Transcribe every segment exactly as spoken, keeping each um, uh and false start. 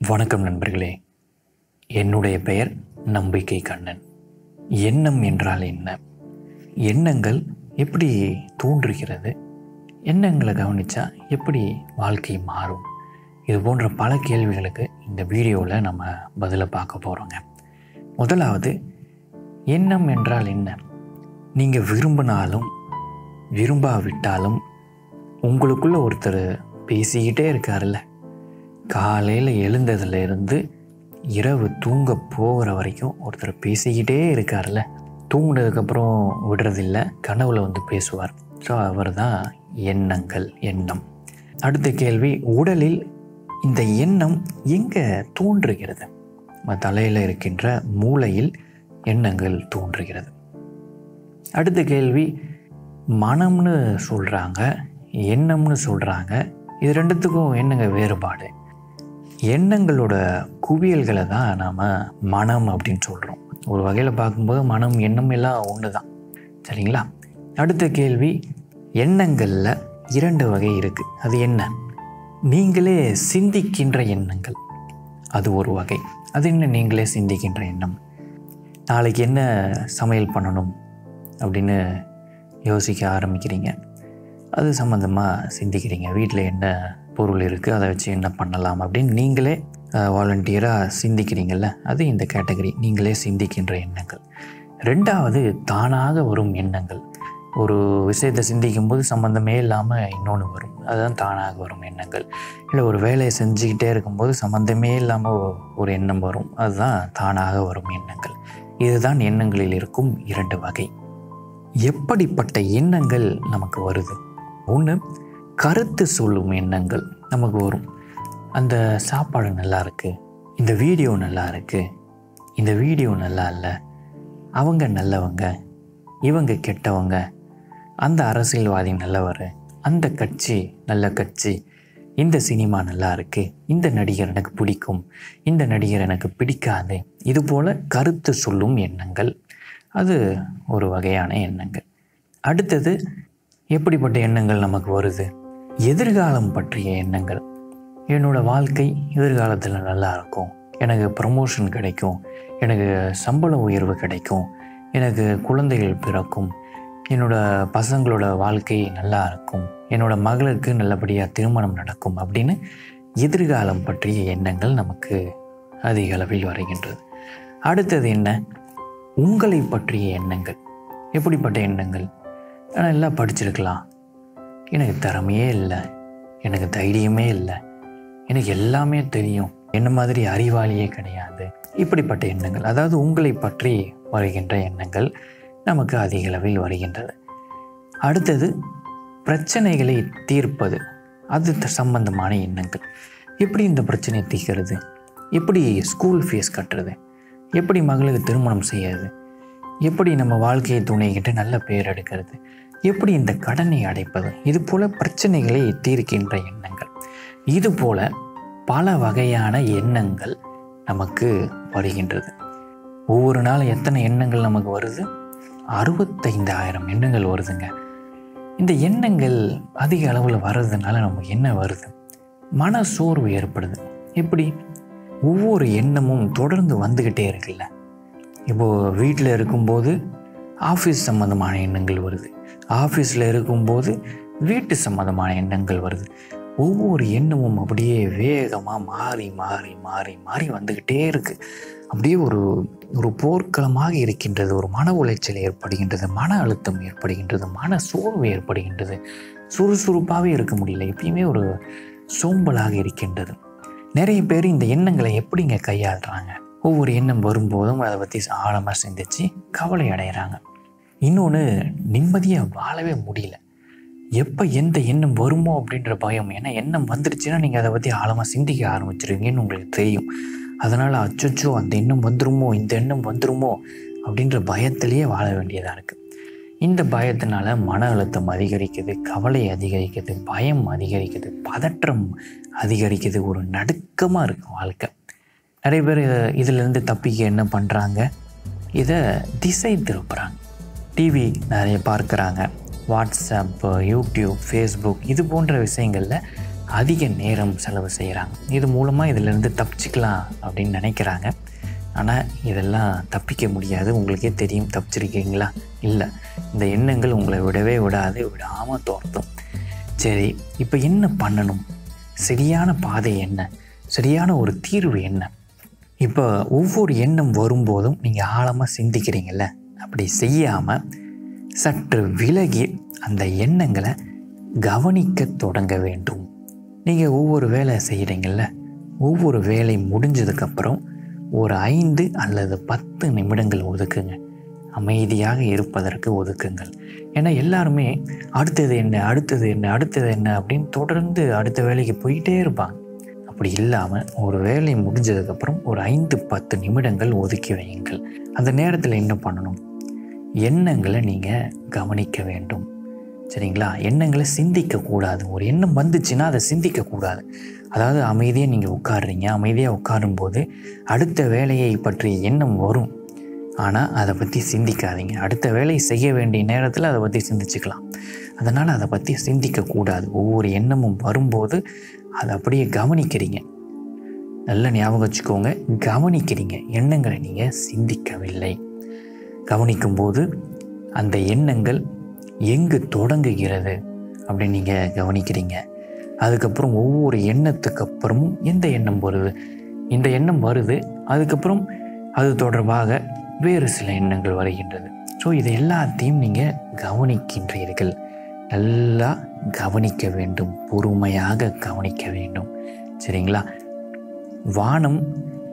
வணக்கம் நண்பர்களே, என்னுடைய பெயர் நம்பிக்கை கண்ணன். எண்ணம் என்றால் என்ன? எண்ணங்கள் எப்படி தோன்றுகிறது? எண்ணங்களை கவனித்தா எப்படி வாழ்க்கை மாறும்? இது போன்ற பல கேள்விகளுக்கு இந்த வீடியோவில் நம்ம பதிலை பார்க்க போகிறோங்க. முதலாவது, எண்ணம் என்றால் என்ன? நீங்கள் விரும்பினாலும் விரும்பாவிட்டாலும் உங்களுக்குள்ள ஒருத்தர் பேசிக்கிட்டே இருக்காருல்ல. காலையில் எழுந்ததுலேருந்து இரவு தூங்க போகிற வரைக்கும் ஒருத்தர் பேசிக்கிட்டே இருக்கார்ல. தூங்கினதுக்கப்புறம் விடுறதில்லை, கனவுல வந்து பேசுவார். ஸோ அவர் தான் எண்ணங்கள், எண்ணம். அடுத்த கேள்வி, உடலில் இந்த எண்ணம் எங்கே தோன்றுகிறது? நம்ம தலையில் இருக்கின்ற மூளையில் எண்ணங்கள் தோன்றுகிறது. அடுத்த கேள்வி, மனம்னு சொல்கிறாங்க, எண்ணம்னு சொல்கிறாங்க. இது ரெண்டுத்துக்கும் என்னங்க வேறுபாடு? எண்ணங்களோட குவியல்களை தான் நாம் மனம் அப்படின்னு சொல்கிறோம். ஒரு வகையில் பார்க்கும்போது மனம், எண்ணம் எல்லாம் ஒன்று தான், சரிங்களா? அடுத்த கேள்வி, எண்ணங்களில் இரண்டு வகை இருக்குது. அது என்ன? நீங்களே சிந்திக்கின்ற எண்ணங்கள், அது ஒரு வகை. அது என்ன நீங்களே சிந்திக்கின்ற எண்ணம்? நாளைக்கு என்ன சமையல் பண்ணணும் அப்படின்னு யோசிக்க ஆரம்பிக்கிறீங்க, அது சம்மந்தமாக சிந்திக்கிறீங்க. வீட்டில் என்ன பொருள் இருக்குது, அதை வச்சு என்ன பண்ணலாம் அப்படின்னு நீங்களே வாலண்டியராக சிந்திக்கிறீங்கள்ல, அது இந்த கேட்டகரி, நீங்களே சிந்திக்கின்ற எண்ணங்கள். ரெண்டாவது, தானாக வரும் எண்ணங்கள். ஒரு விஷயத்தை சிந்திக்கும்போது சம்மந்தமே இல்லாமல் இன்னொன்று வரும், அதுதான் தானாக வரும் எண்ணங்கள். இல்லை ஒரு வேலையை செஞ்சுக்கிட்டே இருக்கும்போது சம்மந்தமே இல்லாமல் ஒரு எண்ணம் வரும், அதுதான் தானாக வரும் எண்ணங்கள். இதுதான் எண்ணங்களில் இருக்கும் இரண்டு வகை. எப்படிப்பட்ட எண்ணங்கள் நமக்கு வருது? ஒன்று, கருத்து சொல்லும் எண்ணங்கள் நமக்கு வரும். அந்த சாப்பாடு நல்லா இருக்குது, இந்த வீடியோ நல்லா இருக்குது, இந்த வீடியோ நல்லா இல்லை, அவங்க நல்லவங்க, இவங்க கெட்டவங்க, அந்த அரசியல்வாதி நல்லவர், அந்த கட்சி நல்ல கட்சி, இந்த சினிமா நல்லா இருக்குது, இந்த நடிகர் எனக்கு பிடிக்கும், இந்த நடிகர் எனக்கு பிடிக்காது. இதுபோல் கருத்து சொல்லும் எண்ணங்கள், அது ஒரு வகையான எண்ணங்கள். அடுத்தது, எப்படிப்பட்ட எண்ணங்கள் நமக்கு வருது? எதிர்காலம் பற்றிய எண்ணங்கள். என்னோடய வாழ்க்கை எதிர்காலத்தில் நல்லா இருக்கும், எனக்கு ப்ரமோஷன் கிடைக்கும், எனக்கு சம்பள உயர்வு கிடைக்கும், எனக்கு குழந்தைகள் பிறக்கும், என்னோடய பசங்களோட வாழ்க்கை நல்லா இருக்கும், என்னோடய மகளுக்கு நல்லபடியாக திருமணம் நடக்கும் அப்படின்னு எதிர்காலம் பற்றிய எண்ணங்கள் நமக்கு அதிக அளவில் வருகின்றது. அடுத்தது என்ன? உங்களை பற்றிய எண்ணங்கள். எப்படிப்பட்ட எண்ணங்கள்? ஆனால் எல்லாம் படிச்சிருக்கலாம், எனக்கு திறமையே இல்லை, எனக்கு தைரியமே இல்லை, எனக்கு எல்லாமே தெரியும், என்ன மாதிரி அறிவாளியே கிடையாது, இப்படிப்பட்ட எண்ணங்கள். அதாவது உங்களை பற்றி வருகின்ற எண்ணங்கள் நமக்கு அதிக அளவில் வருகின்றது. அடுத்தது, பிரச்சனைகளை தீர்ப்பது, அது சம்பந்தமான எண்ணங்கள். எப்படி இந்த பிரச்சனையை தீர்க்கிறது? எப்படி ஸ்கூல் ஃபீஸ் கட்டுறது? எப்படி மகளுக்கு திருமணம் செய்யறது? எப்படி நம்ம வாழ்க்கையை துணைக்கிட்டு நல்ல பேர் எடுக்கிறது? எப்படி இந்த கடனை அடைப்பது? இது போல் பிரச்சனைகளை தீர்க்கின்ற எண்ணங்கள். இது போல் பல வகையான எண்ணங்கள் நமக்கு வருகின்றது. ஒவ்வொரு நாளும் எத்தனை எண்ணங்கள் நமக்கு வருது? அறுபத்தைந்தாயிரம் எண்ணங்கள் வருதுங்க. இந்த எண்ணங்கள் அதிக அளவில் வர்றதுனால நமக்கு என்ன வருது? மன சோர்வு ஏற்படுது. எப்படி? ஒவ்வொரு எண்ணமும் தொடர்ந்து வந்துக்கிட்டே இருக்குல்ல. இப்போது வீட்டில் இருக்கும்போது ஆஃபீஸ் சம்மந்தமான எண்ணங்கள் வருது, ஆஃபீஸில் இருக்கும்போது வீட்டு சம்மந்தமான எண்ணங்கள் வருது. ஒவ்வொரு எண்ணமும் அப்படியே வேகமாக மாறி மாறி மாறி மாறி வந்துக்கிட்டே இருக்குது. அப்படியே ஒரு ஒரு போர்க்களமாக இருக்கின்றது. ஒரு மன உளைச்சல் ஏற்படுகின்றது, மன அழுத்தம் ஏற்படுகின்றது, மன சோர்வு ஏற்படுகின்றது, சுறுசுறுப்பாகவே இருக்க முடியல, எப்பயுமே ஒரு சோம்பலாக இருக்கின்றது. நிறைய பேர் இந்த எண்ணங்களை எப்படிங்க கையாளுறாங்க? ஒவ்வொரு எண்ணம் வரும்போதும் அதை பற்றி ஆழமாக சிந்திச்சு கவலை அடைகிறாங்க. இன்னொன்று, நிம்மதியாக வாழவே முடியல. எப்போ எந்த எண்ணம் வருமோ அப்படின்ற பயம். ஏன்னா எண்ணம் வந்துடுச்சுன்னா நீங்கள் அதை பற்றி ஆழமாக சிந்திக்க ஆரம்பிச்சிருவீங்கன்னு உங்களுக்கு தெரியும். அதனால் அச்சோ அந்த எண்ணம் வந்துருமோ, இந்த எண்ணம் வந்துருமோ அப்படின்ற பயத்திலேயே வாழ வேண்டியதாக இருக்குது. இந்த பயத்தினால மன அழுத்தம் அதிகரிக்குது, கவலை அதிகரிக்குது, பயம் அதிகரிக்குது, பதற்றம் அதிகரிக்குது, ஒரு நடுக்கமாக இருக்குது வாழ்க்கை. நிறைய பேர் இதிலேருந்து தப்பிக்க என்ன பண்ணுறாங்க? இதை திசை திருப்புறாங்க. டிவி நிறைய பார்க்குறாங்க, வாட்ஸ்அப், யூடியூப், ஃபேஸ்புக், இது போன்ற விஷயங்களில் அதிக நேரம் செலவு செய்கிறாங்க. இது மூலமாக இதிலேருந்து தப்பிச்சிக்கலாம் அப்படின்னு நினைக்கிறாங்க. ஆனால் இதெல்லாம் தப்பிக்க முடியாது. உங்களுக்கே தெரியும், தப்பிச்சிருக்கீங்களா? இல்லை. இந்த எண்ணங்கள் உங்களை விடவே விடாது, விடாமல் துரத்தும். சரி, இப்போ என்ன பண்ணணும்? சரியான பாதை என்ன? சரியான ஒரு தீர்வு என்ன? இப்போ ஒவ்வொரு எண்ணம் வரும்போதும் நீங்கள் ஆழமாக சிந்திக்கிறீங்கள்ல, அப்படி செய்யாமல் சற்று விலகி அந்த எண்ணங்களை கவனிக்க தொடங்க வேண்டும். நீங்கள் ஒவ்வொரு வேலை செய்கிறீங்கள்ல, ஒவ்வொரு வேலை முடிஞ்சதுக்கப்புறம் ஒரு ஐந்து அல்லது பத்து நிமிடங்கள் ஒதுக்குங்க. அமைதியாக இருப்பதற்கு ஒதுக்குங்கள். ஏன்னா எல்லாருமே அடுத்தது என்ன அடுத்தது என்ன அடுத்தது என்ன அப்படின்னு தொடர்ந்து அடுத்த வேலைக்கு போயிட்டே இருப்பாங்க. அப்படி இல்லாமல் ஒரு வேலை முடிஞ்சதுக்கப்புறம் ஒரு ஐந்து பத்து நிமிடங்கள் ஒதுக்கி வையுங்கள். அந்த நேரத்தில் என்ன பண்ணணும்? எண்ணங்களை நீங்கள் கவனிக்க வேண்டும். சரிங்களா? எண்ணங்களை சிந்திக்கக்கூடாது. ஒரு எண்ணம் வந்துச்சுன்னா அதை சிந்திக்கக்கூடாது. அதாவது அமைதியாக நீங்கள் உட்காடுறீங்க, அமைதியாக உட்காரும்போது அடுத்த வேலையை பற்றிய எண்ணம் வரும். ஆனால் அதை பற்றி சிந்திக்காதீங்க. அடுத்த வேலையை செய்ய வேண்டிய நேரத்தில் அதை பற்றி சிந்திச்சுக்கலாம். அதனால் அதை பற்றி சிந்திக்கக்கூடாது. ஒவ்வொரு எண்ணமும் வரும்போது அதை அப்படியே கவனிக்கிறீங்க. நல்லா ஞாபகம் வச்சுக்கோங்க, கவனிக்கிறீங்க. எண்ணங்களை நீங்கள் சிந்திக்கவில்லை. கவனிக்கும்போது அந்த எண்ணங்கள் எங்கு தொடங்குகிறது அப்படின்னு நீங்கள் கவனிக்கிறீங்க. அதுக்கப்புறம் ஒவ்வொரு எண்ணத்துக்கு அப்புறமும் எந்த எண்ணம் வருது, இந்த எண்ணம் வருது, அதுக்கப்புறம் அது தொடர்பாக வேறு சில எண்ணங்கள் வருகின்றது. ஸோ இது எல்லாத்தையும் நீங்கள் கவனிக்கின்றீர்கள். நல்லா கவனிக்க வேண்டும், பொறுமையாக கவனிக்க வேண்டும். சரிங்களா? வானம்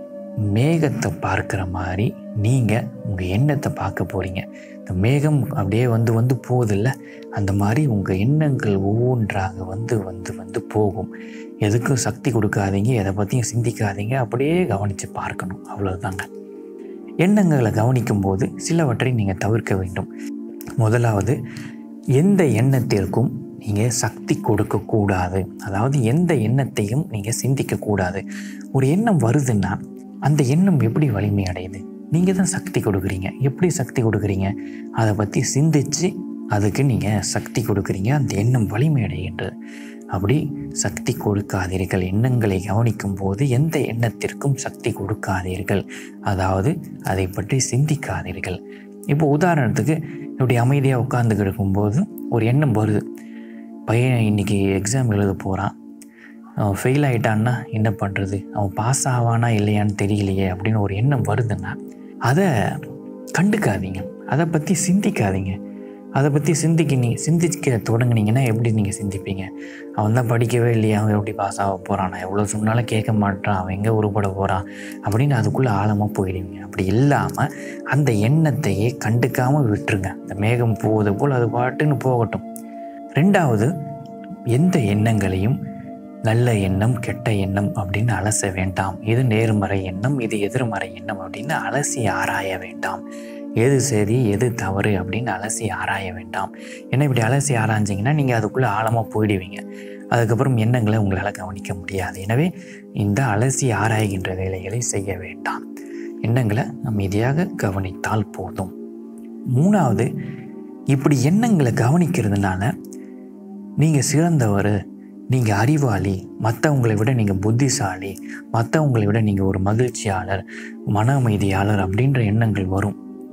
மேகத்தை பார்க்குற மாதிரி நீங்கள் உங்கள் எண்ணத்தை பார்க்க போகிறீங்க. இந்த மேகம் அப்படியே வந்து வந்து போகுதில்ல, அந்த மாதிரி உங்கள் எண்ணங்கள் ஒவ்வொன்றாக வந்து வந்து வந்து போகும். எதுக்கும் சக்தி கொடுக்காதீங்க, எதை பற்றியும் சிந்திக்காதீங்க, அப்படியே கவனித்து பார்க்கணும். அவ்வளோதாங்க. எண்ணங்களை கவனிக்கும்போது சிலவற்றை நீங்கள் தவிர்க்க வேண்டும். முதலாவது, எந்த எண்ணத்திற்கும் நீங்கள் சக்தி கொடுக்கக்கூடாது. அதாவது எந்த எண்ணத்தையும் நீங்கள் சிந்திக்கக்கூடாது. ஒரு எண்ணம் வருதுன்னா அந்த எண்ணம் எப்படி வலிமை அடையுது? நீங்கள் தான் சக்தி கொடுக்குறீங்க. எப்படி சக்தி கொடுக்குறீங்க? அதை பற்றி சிந்தித்து அதுக்கு நீங்கள் சக்தி கொடுக்குறீங்க. அந்த எண்ணம் வலிமை அடைகின்றது. அப்படி சக்தி கொடுக்காதீர்கள். எண்ணங்களை கவனிக்கும் போது எந்த எண்ணத்திற்கும் சக்தி கொடுக்காதீர்கள். அதாவது அதை பற்றி சிந்திக்காதீர்கள். இப்போ உதாரணத்துக்கு இப்படி அமைதியாக உட்கார்ந்து இருக்கும்போது ஒரு எண்ணம் வருது. பையன் இன்றைக்கி எக்ஸாம் எழுத போகிறான், அவன் ஃபெயில் ஆகிட்டான்னா என்ன பண்ணுறது, அவன் பாஸ் ஆவானா இல்லையான்னு தெரியலையே அப்படின்னு ஒரு எண்ணம் வருதுன்னா அதை கண்டுக்காதீங்க. அதை பற்றி சிந்திக்காதீங்க. அதை பற்றி சிந்திக்க நீ சிந்திக்க தொடங்குனீங்கன்னா எப்படி நீங்கள் சிந்திப்பீங்க? அவன் தான் படிக்கவே இல்லையா, அவன் எப்படி பாஸ் ஆக போகிறான், எவ்வளோ சொன்னாலும் கேட்க மாட்டான், அவன் எங்கே உருப்பட போகிறான் அப்படின்னு அதுக்குள்ளே ஆழமாக போயிடுவீங்க. அப்படி இல்லாமல் அந்த எண்ணத்தையே கண்டுக்காமல் விட்டுருங்க. அந்த மேகம் போவது போல் அது பாட்டுன்னு போகட்டும். ரெண்டாவது, எந்த எண்ணங்களையும் நல்ல எண்ணம் கெட்ட எண்ணம் அப்படின்னு அலச வேண்டாம். இது நேர்மறை எண்ணம், இது எதிர்மறை எண்ணம் அப்படின்னு அலசி ஆராய வேண்டாம். எது சரி எது தவறு அப்படின்னு அலசி ஆராய வேண்டாம். ஏன்னா இப்படி அலசி ஆராய்ஞ்சிங்கன்னா நீங்கள் அதுக்குள்ளே ஆழமாக போயிடுவீங்க. அதுக்கப்புறம் எண்ணங்களை உங்களால் கவனிக்க முடியாது. எனவே இந்த அலசி ஆராய்கின்ற வேலைகளை செய்ய வேண்டாம். எண்ணங்களை அமைதியாக கவனித்தால் போதும். மூணாவது, இப்படி எண்ணங்களை கவனிக்கிறதுனால நீங்கள் சிறந்தவர், நீங்கள் அறிவாளி, மற்றவங்களை விட நீங்கள் புத்திசாலி, மற்றவங்களை விட நீங்கள் ஒரு மகிழ்ச்சியாளர், மன அமைதியாளர் அப்படின்ற எண்ணங்கள் வரும்.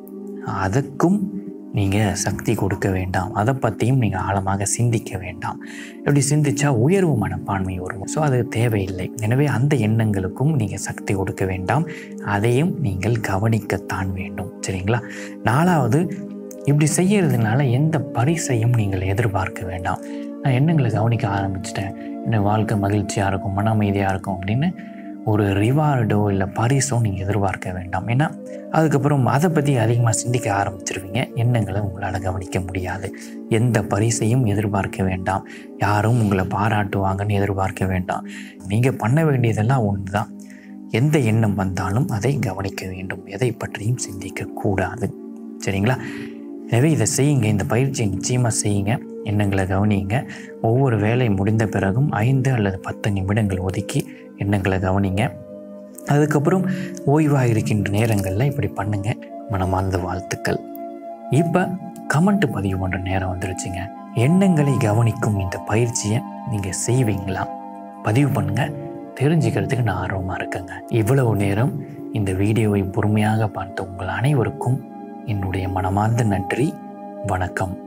அதுக்கும் நீங்கள் சக்தி கொடுக்க வேண்டாம். அதை பற்றியும் நீங்கள் ஆழமாக சிந்திக்க வேண்டாம். இப்படி சிந்திச்சா உயர்வு மனப்பான்மை வரும். ஸோ அது தேவையில்லை. எனவே அந்த எண்ணங்களுக்கும் நீங்கள் சக்தி கொடுக்க வேண்டாம். அதையும் நீங்கள் கவனிக்கத்தான் வேண்டும். சரிங்களா? நாலாவது, இப்படி செய்யறதுனால எந்த பரிசையும் நீங்கள் எதிர்பார்க்க வேண்டாம். நான் எண்ணங்களை கவனிக்க ஆரம்பிச்சிட்டேன், என் வாழ்க்கை மகிழ்ச்சியாக இருக்கும், மன அமைதியாக இருக்கும் அப்படின்னு ஒரு ரிவார்டோ இல்லை பரிசோ நீங்கள் எதிர்பார்க்க வேண்டாம். ஏன்னா அதுக்கப்புறம் அதை பற்றி அதிகமாக சிந்திக்க ஆரம்பிச்சிருவீங்க. எண்ணங்களை உங்களால் கவனிக்க முடியாது. எந்த பரிசையும் எதிர்பார்க்க வேண்டாம். யாரும் உங்களை பாராட்டுவாங்கன்னு எதிர்பார்க்க வேண்டாம். நீங்கள் பண்ண வேண்டியதெல்லாம் ஒன்று தான். எந்த எண்ணம் வந்தாலும் அதை கவனிக்க வேண்டும். எதை பற்றியும் சிந்திக்கக்கூடாது. சரிங்களா? எனவே இதை செய்யுங்க. இந்த பயிற்சியை நிச்சயமாக செய்யுங்க. எண்ணங்களை கவனிங்க. ஒவ்வொரு வேலை முடிந்த பிறகும் ஐந்து அல்லது பத்து நிமிடங்கள் ஒதுக்கி எண்ணங்களை கவனிங்க. அதுக்கப்புறம் ஓய்வாக இருக்கின்ற நேரங்களில் இப்படி பண்ணுங்க. மனமார்ந்த வாழ்த்துக்கள். இப்போ கமெண்ட் பதிவு பண்ணுற நேரம் வந்துருச்சுங்க. எண்ணங்களை கவனிக்கும் இந்த பயிற்சியை நீங்கள் செய்வீங்களா? பதிவு பண்ணுங்கள். தெரிஞ்சுக்கிறதுக்கு நான் ஆர்வமாக இருக்கேங்க. இவ்வளவு நேரம் இந்த வீடியோவை பொறுமையாக பார்த்த உங்கள் அனைவருக்கும் என்னுடைய மனமார்ந்த நன்றி. வணக்கம்.